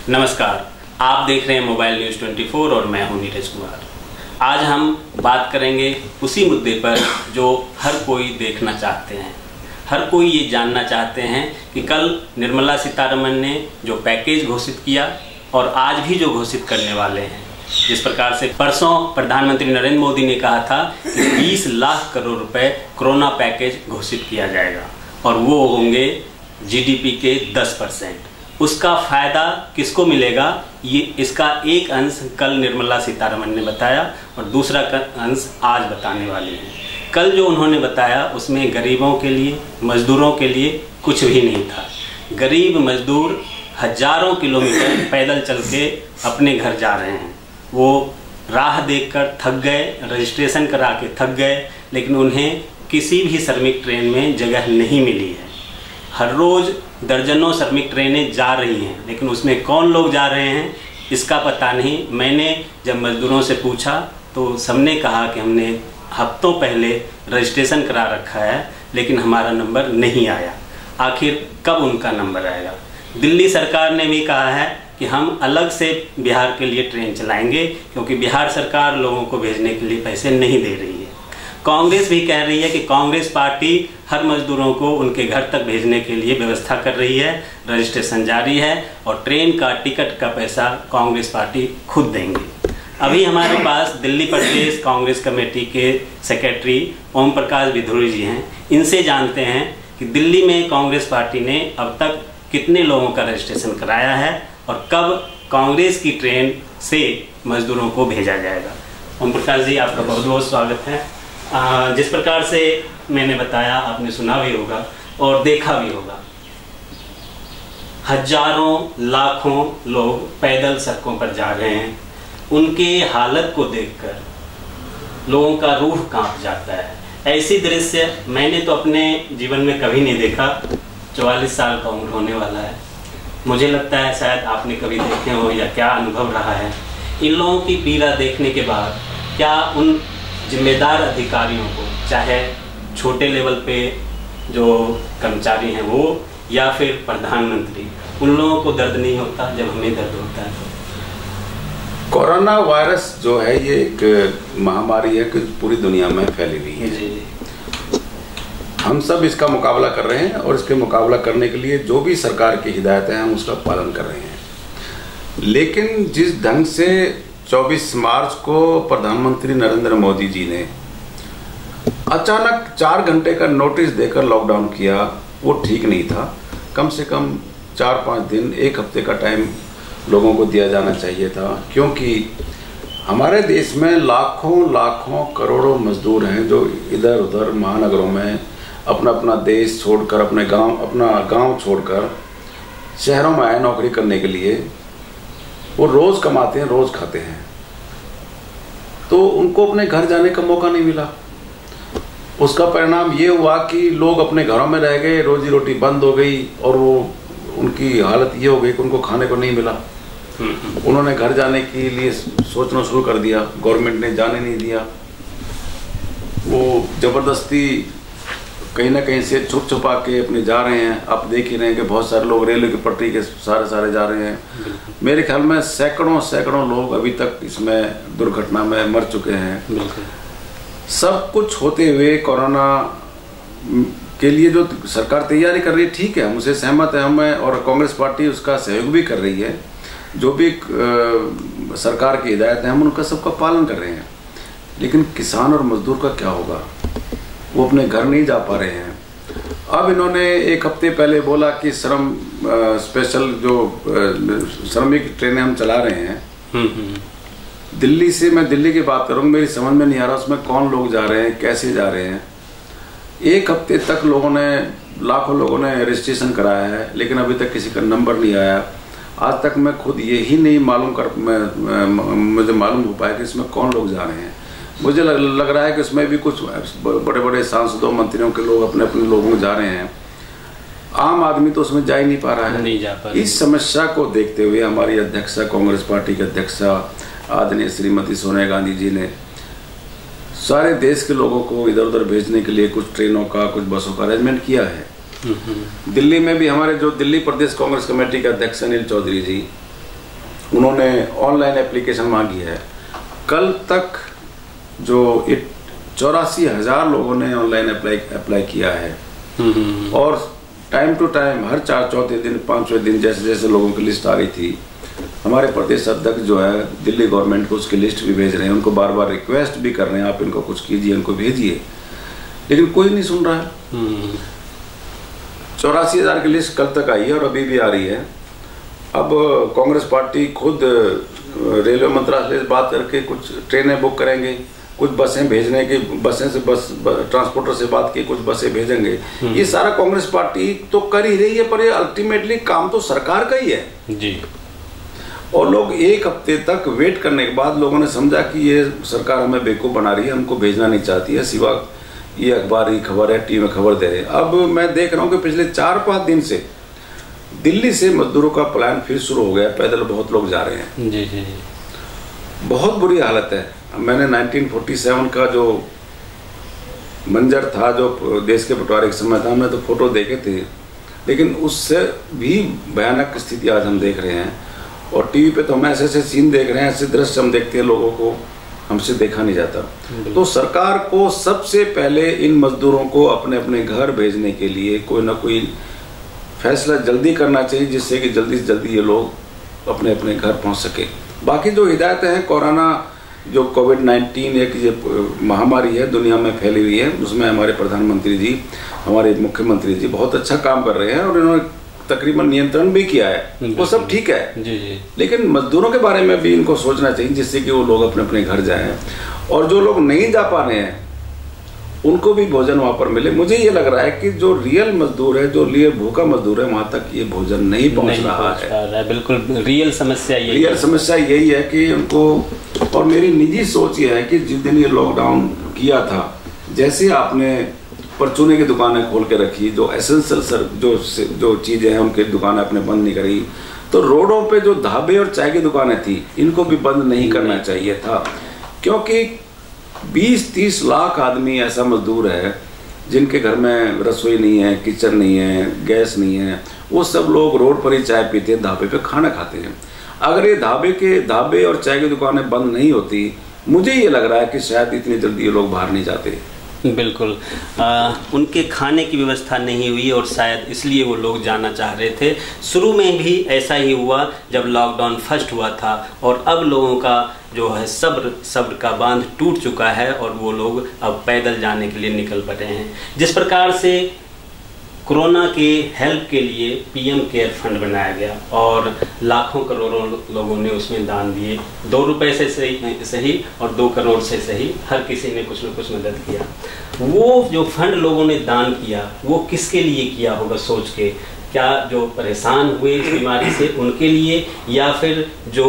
नमस्कार, आप देख रहे हैं मोबाइल न्यूज़ 24 और मैं हूं नीरज कुमार। आज हम बात करेंगे उसी मुद्दे पर जो हर कोई देखना चाहते हैं। हर कोई ये जानना चाहते हैं कि कल निर्मला सीतारमण ने जो पैकेज घोषित किया और आज भी जो घोषित करने वाले हैं, जिस प्रकार से परसों प्रधानमंत्री नरेंद्र मोदी ने कहा था कि 20 लाख करोड़ रुपए कोरोना पैकेज घोषित किया जाएगा और वो होंगे जीडीपी के 10%। उसका फायदा किसको मिलेगा, ये इसका एक अंश कल निर्मला सीतारमण ने बताया और दूसरा अंश आज बताने वाली हैं। कल जो उन्होंने बताया उसमें गरीबों के लिए, मजदूरों के लिए कुछ भी नहीं था। गरीब मजदूर हजारों किलोमीटर पैदल चल के अपने घर जा रहे हैं। वो राह देखकर थक गए, रजिस्ट्रेशन करा के थक गए, लेकिन उन्हें किसी भी श्रमिक ट्रेन में जगह नहीं मिली है। हर रोज़ दर्जनों श्रमिक ट्रेनें जा रही हैं, लेकिन उसमें कौन लोग जा रहे हैं इसका पता नहीं। मैंने जब मजदूरों से पूछा तो सबने कहा कि हमने हफ्तों पहले रजिस्ट्रेशन करा रखा है, लेकिन हमारा नंबर नहीं आया। आखिर कब उनका नंबर आएगा? दिल्ली सरकार ने भी कहा है कि हम अलग से बिहार के लिए ट्रेन चलाएंगे, क्योंकि बिहार सरकार लोगों को भेजने के लिए पैसे नहीं दे रही है। कांग्रेस भी कह रही है कि कांग्रेस पार्टी हर मजदूरों को उनके घर तक भेजने के लिए व्यवस्था कर रही है, रजिस्ट्रेशन जारी है और ट्रेन का टिकट का पैसा कांग्रेस पार्टी खुद देंगे। अभी हमारे पास दिल्ली प्रदेश कांग्रेस कमेटी के सेक्रेटरी ओम प्रकाश विधुरी जी हैं। इनसे जानते हैं कि दिल्ली में कांग्रेस पार्टी ने अब तक कितने लोगों का रजिस्ट्रेशन कराया है और कब कांग्रेस की ट्रेन से मजदूरों को भेजा जाएगा। ओम प्रकाश जी, आपका बहुत बहुत स्वागत है। जिस प्रकार से मैंने बताया, आपने सुना भी होगा और देखा भी होगा, हजारों लाखों लोग पैदल सड़कों पर जा रहे हैं। उनके हालत को देखकर लोगों का रूह कांप जाता है। ऐसी दृश्य मैंने तो अपने जीवन में कभी नहीं देखा। 44 साल का उम्र होने वाला है। मुझे लगता है शायद आपने कभी देखे हो या क्या अनुभव रहा है। इन लोगों की पीड़ा देखने के बाद क्या उन जिम्मेदार अधिकारियों को, चाहे छोटे लेवल पे जो कर्मचारी हैं वो या फिर प्रधानमंत्री, उन लोगों को दर्द नहीं होता जब हमें दर्द होता है? कोरोना वायरस जो है ये एक महामारी है कि पूरी दुनिया में फैली हुई है। जी। हम सब इसका मुकाबला कर रहे हैं और इसके मुकाबला करने के लिए जो भी सरकार की हिदायतें हैं हम उसका पालन कर रहे हैं। लेकिन जिस ढंग से 24 मार्च को प्रधानमंत्री नरेंद्र मोदी जी ने अचानक 4 घंटे का नोटिस देकर लॉकडाउन किया, वो ठीक नहीं था। कम से कम 4-5 दिन, 1 हफ्ते का टाइम लोगों को दिया जाना चाहिए था, क्योंकि हमारे देश में लाखों करोड़ों मजदूर हैं जो इधर उधर महानगरों में अपना अपना देश छोड़कर, अपना गांव छोड़कर शहरों में आए नौकरी करने के लिए। वो रोज़ कमाते हैं, रोज़ खाते हैं, तो उनको अपने घर जाने का मौका नहीं मिला। उसका परिणाम ये हुआ कि लोग अपने घरों में रह गए, रोजी रोटी बंद हो गई और वो उनकी हालत ये हो गई कि उनको खाने को नहीं मिला। उन्होंने घर जाने के लिए सोचना शुरू कर दिया, गवर्नमेंट ने जाने नहीं दिया। वो ज़बरदस्ती कहीं ना कहीं से छुपा के अपने जा रहे हैं। आप देख ही रहे हैं कि बहुत सारे लोग रेलवे की पटरी के सारे जा रहे हैं। मेरे ख्याल में सैकड़ों लोग अभी तक इसमें दुर्घटना में मर चुके हैं। सब कुछ होते हुए कोरोना के लिए जो सरकार तैयारी कर रही है, ठीक है, हमसे सहमत है हमें, और कांग्रेस पार्टी उसका सहयोग भी कर रही है। जो भी सरकार की हिदायत है हम उनका सबका पालन कर रहे हैं। लेकिन किसान और मजदूर का क्या होगा? वो अपने घर नहीं जा पा रहे हैं। अब इन्होंने 1 हफ्ते पहले बोला कि स्पेशल जो श्रमिक ट्रेनें हम चला रहे हैं दिल्ली से। मैं दिल्ली की बात करूँ, मेरी समझ में नहीं आ रहा उसमें कौन लोग जा रहे हैं, कैसे जा रहे हैं। 1 हफ्ते तक लाखों लोगों ने रजिस्ट्रेशन कराया है, लेकिन अभी तक किसी का नंबर नहीं आया। आज तक मैं खुद यही नहीं मुझे मालूम हो पाया कि इसमें कौन लोग जा रहे हैं। मुझे लग रहा है कि उसमें भी कुछ बड़े सांसदों, मंत्रियों के लोग अपने लोगों को जा रहे हैं। आम आदमी तो उसमें जा ही नहीं पा रहा है। नहीं जा पा रहा। इस समस्या को देखते हुए हमारी अध्यक्षा, कांग्रेस पार्टी की अध्यक्षा आदरणीय श्रीमती सोनिया गांधी जी ने सारे देश के लोगों को इधर उधर भेजने के लिए कुछ ट्रेनों का, कुछ बसों का अरेंजमेंट किया है। दिल्ली में भी हमारे जो दिल्ली प्रदेश कांग्रेस कमेटी के अध्यक्ष अनिल चौधरी जी, उन्होंने ऑनलाइन एप्लीकेशन मांगी है। कल तक जो 84,000 लोगों ने ऑनलाइन अप्लाई किया है और टाइम टू टाइम हर चौथे दिन 5वें दिन जैसे जैसे लोगों की लिस्ट आ रही थी, हमारे प्रदेश अध्यक्ष जो है दिल्ली गवर्नमेंट को उसकी लिस्ट भी भेज रहे हैं, उनको बार बार रिक्वेस्ट भी कर रहे हैं, आप इनको कुछ कीजिए, इनको भेजिए, लेकिन कोई नहीं सुन रहा है। 84,000 की लिस्ट कल तक आई है और अभी भी आ रही है। अब कांग्रेस पार्टी खुद रेलवे मंत्रालय से बात करके कुछ ट्रेनें बुक करेंगे, कुछ बसें भेजने की, बसें से बस ट्रांसपोर्टर से बात की, कुछ बसें भेजेंगे। ये सारा कांग्रेस पार्टी तो कर ही रही है, पर ये अल्टीमेटली काम तो सरकार का ही है जी। और लोग एक हफ्ते तक वेट करने के बाद लोगों ने समझा कि ये सरकार हमें बेवकूफ़ बना रही है, हमको भेजना नहीं चाहती है, सिवा ये अखबारी खबर है, टीवी में खबर दे रहे हैं। अब मैं देख रहा हूँ कि पिछले 4-5 दिन से दिल्ली से मजदूरों का प्लान फिर शुरू हो गया, पैदल बहुत लोग जा रहे हैं। जी जी। बहुत बुरी हालत है। मैंने 1947 का जो मंजर था, जो देश के बंटवारे के समय था, हमने तो फोटो देखे थे, लेकिन उससे भी भयानक स्थिति आज हम देख रहे हैं। और टीवी पे तो हम ऐसे ऐसे सीन देख रहे हैं, ऐसे दृश्य हम देखते हैं, लोगों को हमसे देखा नहीं जाता। तो सरकार को सबसे पहले इन मजदूरों को अपने अपने घर भेजने के लिए कोई ना कोई फैसला जल्दी करना चाहिए, जिससे कि जल्दी से जल्दी ये लोग अपने अपने घर पहुंच सके। बाकी जो हिदायतें हैं, कोरोना जो कोविड-19 एक ये महामारी है, दुनिया में फैली हुई है, उसमें हमारे प्रधानमंत्री जी, हमारे मुख्यमंत्री जी बहुत अच्छा काम कर रहे हैं और इन्होंने तकरीबन नियंत्रण भी किया है, वो सब ठीक है जी जी। लेकिन मजदूरों के बारे में भी इनको सोचना चाहिए, जिससे कि वो लोग अपने अपने घर जाएं और जो लोग नहीं जा पा रहे हैं उनको भी भोजन वहाँ पर मिले। मुझे ये लग रहा है कि जो रियल मजदूर है, जो भूखा मजदूर है, वहाँ तक ये भोजन नहीं पहुँच रहा है। बिल्कुल रियल समस्या यही है कि उनको, और मेरी निजी सोच ये है कि जिस दिन ये लॉकडाउन किया था, जैसे आपने परचूने की दुकानें खोल के रखी, जो एसेंशियल जो चीज़ें हैं उनकी दुकानें आपने बंद नहीं करी, तो रोडों पे जो ढाबे और चाय की दुकानें थी इनको भी बंद नहीं करना चाहिए था, क्योंकि 20-30 लाख आदमी ऐसा मजदूर है जिनके घर में रसोई नहीं है, किचन नहीं है, गैस नहीं है, वो सब लोग रोड पर ही चाय पीते हैं, ढाबे पे खाना खाते हैं। अगर ये ढाबे और चाय की दुकानें बंद नहीं होती, मुझे ये लग रहा है कि शायद इतनी जल्दी ये लोग बाहर नहीं जाते। बिल्कुल उनके खाने की व्यवस्था नहीं हुई और शायद इसलिए वो लोग जाना चाह रहे थे। शुरू में भी ऐसा ही हुआ जब लॉकडाउन फर्स्ट हुआ था, और अब लोगों का जो है सब्र का बांध टूट चुका है और वो लोग अब पैदल जाने के लिए निकल पड़े हैं। जिस प्रकार से कोरोना के हेल्प के लिए पीएम केयर फंड बनाया गया और लाखों करोड़ों लोगों ने उसमें दान दिए, 2 रुपए से सही और 2 करोड़ से सही, हर किसी ने कुछ न कुछ मदद किया। वो जो फंड लोगों ने दान किया वो किसके लिए किया होगा सोच के, क्या जो परेशान हुए इस बीमारी से उनके लिए, या फिर जो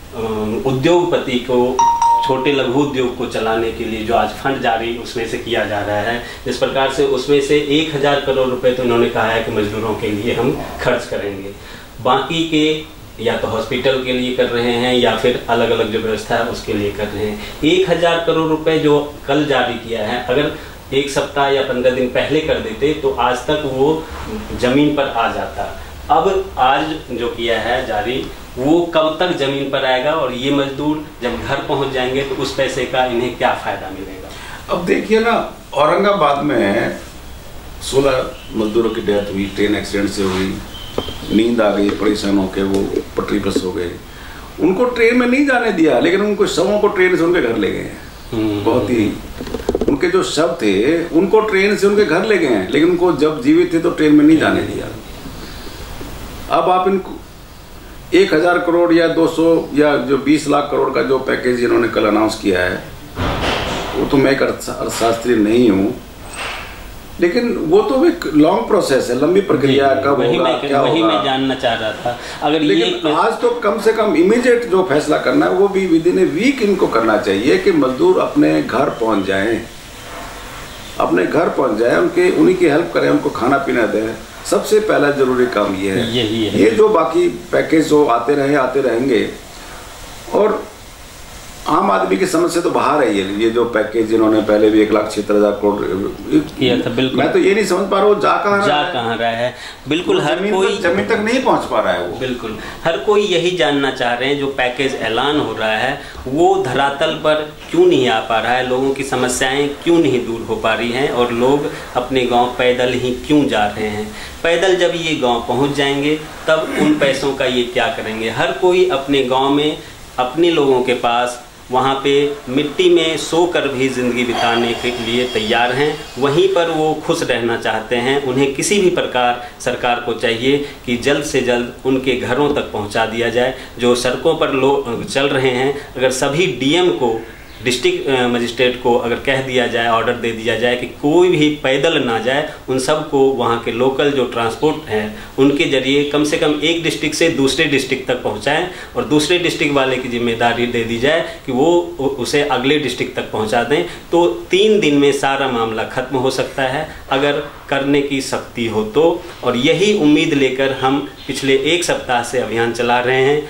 उद्योगपति को, छोटे लघु उद्योग को चलाने के लिए जो आज फंड जारी उसमें से किया जा रहा है। जिस प्रकार से उसमें से 1000 करोड़ रुपए तो उन्होंने कहा है कि मजदूरों के लिए हम खर्च करेंगे, बाकी के या तो हॉस्पिटल के लिए कर रहे हैं या फिर अलग अलग जो व्यवस्था है उसके लिए कर रहे हैं। 1000 करोड़ रुपए जो कल जारी किया है, अगर 1 सप्ताह या 15 दिन पहले कर देते तो आज तक वो जमीन पर आ जाता। अब आज जो किया है जारी, वो कब तक जमीन पर आएगा और ये मजदूर जब घर पहुंच जाएंगे तो उस पैसे का इन्हें क्या फायदा मिलेगा? अब देखिए ना, औरंगाबाद में 16 मजदूरों की डेथ हुई, ट्रेन एक्सीडेंट से हुई, नींद आ गई, परेशान होकर वो पटरी पर सो गए। उनको ट्रेन में नहीं जाने दिया, लेकिन उनको शवों को ट्रेन से उनके घर ले गए हैं। बहुत ही उनके जो शव थे उनको ट्रेन से उनके घर ले गए हैं, लेकिन उनको जब जीवित थे तो ट्रेन में नहीं जाने दिया। अब आप इनको 1000 करोड़ या 200 या जो 20 लाख करोड़ का जो पैकेज इन्होंने कल अनाउंस किया है, वो तो मैं एक अर्थशास्त्री नहीं हूँ, लेकिन वो तो एक लॉन्ग प्रोसेस है, लंबी प्रक्रिया, कब होगा, क्या होगा, वही मैं जानना चाह रहा था। अगर लेकिन आज तो कम से कम इमीडिएट जो फैसला करना है वो भी विद इन ए वीक इनको करना चाहिए कि मजदूर अपने घर पहुंच जाएं, उन्हीं की हेल्प करें, उनको खाना पीना दें। सबसे पहला जरूरी काम ये है, यही है। ये जो बाकी पैकेज जो आते रहेंगे, और आम आदमी की समझ से तो बाहर है ये जो पैकेज इन्होंने पहले भी 1,76,000 करोड़ किया था। बिल्कुल, मैं तो ये नहीं समझ पा रहा हूँ जा कहाँ रहा है। बिल्कुल, हर कोई जमीन तक नहीं पहुँच पा रहा है वो। बिल्कुल, हर कोई यही जानना चाह रहे हैं जो पैकेज ऐलान हो रहा है वो धरातल पर क्यों नहीं आ पा रहा है, लोगों की समस्याएं क्यों नहीं दूर हो पा रही हैं और लोग अपने गांव पैदल ही क्यों जा रहे हैं। पैदल जब ये गांव पहुंच जाएंगे तब उन पैसों का ये क्या करेंगे। हर कोई अपने गांव में अपने लोगों के पास वहाँ पे मिट्टी में सोकर भी ज़िंदगी बिताने के लिए तैयार हैं, वहीं पर वो खुश रहना चाहते हैं। उन्हें किसी भी प्रकार सरकार को चाहिए कि जल्द से जल्द उनके घरों तक पहुँचा दिया जाए। जो सड़कों पर लोग चल रहे हैं, अगर सभी डीएम को, डिस्ट्रिक्ट मजिस्ट्रेट को अगर कह दिया जाए, ऑर्डर दे दिया जाए कि कोई भी पैदल ना जाए, उन सबको वहाँ के लोकल जो ट्रांसपोर्ट हैं उनके जरिए कम से कम एक डिस्ट्रिक्ट से दूसरे डिस्ट्रिक्ट तक पहुँचाएं और दूसरे डिस्ट्रिक्ट वाले की जिम्मेदारी दे दी जाए कि वो उसे अगले डिस्ट्रिक्ट तक पहुँचा दें, तो 3 दिन में सारा मामला खत्म हो सकता है अगर करने की शक्ति हो तो। और यही उम्मीद लेकर हम पिछले 1 सप्ताह से अभियान चला रहे हैं।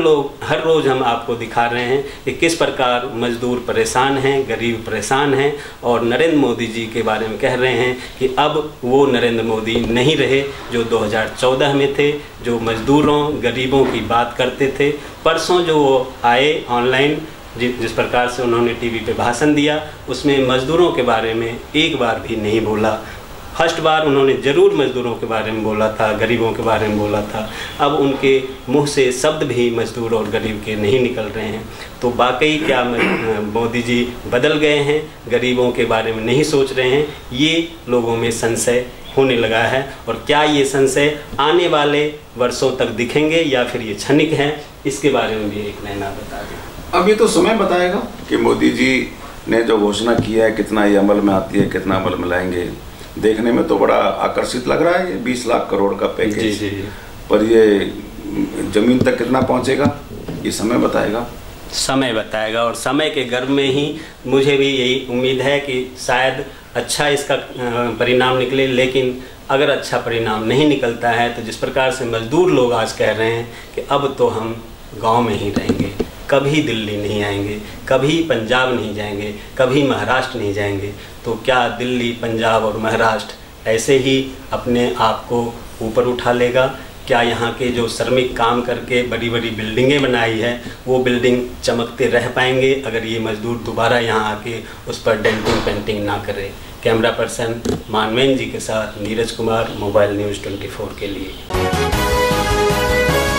हर रोज़ हम आपको दिखा रहे हैं कि किस प्रकार मजदूर परेशान हैं, गरीब परेशान हैं और नरेंद्र मोदी जी के बारे में कह रहे हैं कि अब वो नरेंद्र मोदी नहीं रहे जो 2014 में थे, जो मजदूरों गरीबों की बात करते थे। परसों जो आए ऑनलाइन, जिस प्रकार से उन्होंने टीवी पे भाषण दिया, उसमें मजदूरों के बारे में एक बार भी नहीं बोला। फर्स्ट बार उन्होंने ज़रूर मज़दूरों के बारे में बोला था, गरीबों के बारे में बोला था, अब उनके मुंह से शब्द भी मज़दूर और गरीब के नहीं निकल रहे हैं। तो वाकई क्या मोदी जी बदल गए हैं, गरीबों के बारे में नहीं सोच रहे हैं, ये लोगों में संशय होने लगा है। और क्या ये संशय आने वाले वर्षों तक दिखेंगे या फिर ये क्षणिक है, इसके बारे में भी एक नैना बता दें। अब ये तो समय बताएगा कि मोदी जी ने जो घोषणा की है कितना ये अमल में आती है, कितना अमल में लाएंगे। देखने में तो बड़ा आकर्षित लग रहा है ये 20 लाख करोड़ का पैकेज, जी। पर ये जमीन तक कितना पहुंचेगा ये समय बताएगा। समय बताएगा और समय के गर्भ में ही मुझे भी यही उम्मीद है कि शायद अच्छा इसका परिणाम निकले। लेकिन अगर अच्छा परिणाम नहीं निकलता है तो जिस प्रकार से मजदूर लोग आज कह रहे हैं कि अब तो हम गांव में ही रहेंगे, कभी दिल्ली नहीं आएंगे, कभी पंजाब नहीं जाएंगे, कभी महाराष्ट्र नहीं जाएंगे, तो क्या दिल्ली, पंजाब और महाराष्ट्र ऐसे ही अपने आप को ऊपर उठा लेगा? क्या यहाँ के जो श्रमिक काम करके बड़ी बड़ी बिल्डिंगें बनाई है वो बिल्डिंग चमकते रह पाएंगे अगर ये मजदूर दोबारा यहाँ आके उस पर डेंटिंग पेंटिंग ना करे? कैमरा पर्सन मानवेन जी के साथ नीरज कुमार, मोबाइल न्यूज़ 24 के लिए।